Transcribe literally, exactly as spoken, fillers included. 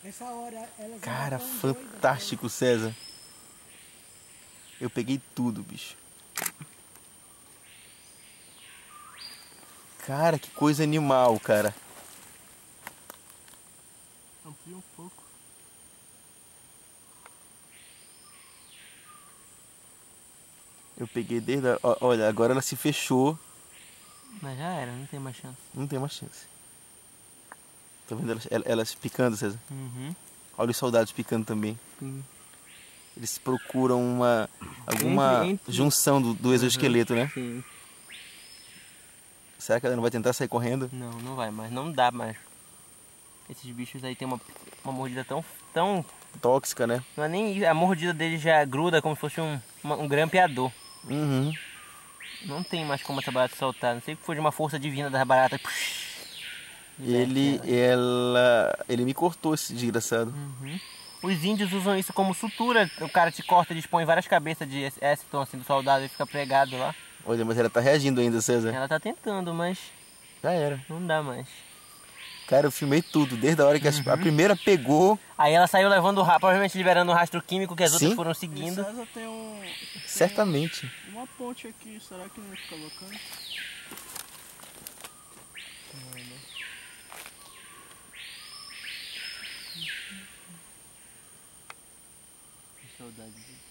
Essa hora elas Cara, ainda tão fantástico, doidas, César. Eu peguei tudo, bicho. Cara, que coisa animal, cara. Amplia um pouco. Eu peguei desde a... ó, olha, agora ela se fechou. Mas já era, não tem mais chance. Não tem mais chance. Tá vendo elas, elas picando, César? Uhum. Olha os soldados picando também. Sim. Eles procuram uma... alguma Entre- entre- junção do, do exoesqueleto, né? Sim. Será que ela não vai tentar sair correndo? Não, não vai mais. Não dá mais. Esses bichos aí tem uma, uma mordida tão, tão... Tóxica, né? Não é nem... A mordida deles já gruda como se fosse um, uma- um grampeador. Uhum. Não tem mais como essa barata soltar. Não sei que foi de uma força divina das baratas. Ele, ela... Ele me cortou, esse desgraçado. Uhum. Os índios usam isso como sutura. O cara te corta, eles põem várias cabeças de Eston assim do soldado e fica pregado lá. Olha, mas ela tá reagindo ainda, César. Ela tá tentando, mas Já era. não dá mais. Cara, eu filmei tudo, desde a hora que Uhum. a primeira pegou. Aí ela saiu levando o rastro, provavelmente liberando o rastro químico que as Sim. outras foram E seguindo. César tem um... tem Certamente. uma ponte aqui, será que não fica bacana? Que saudade disso.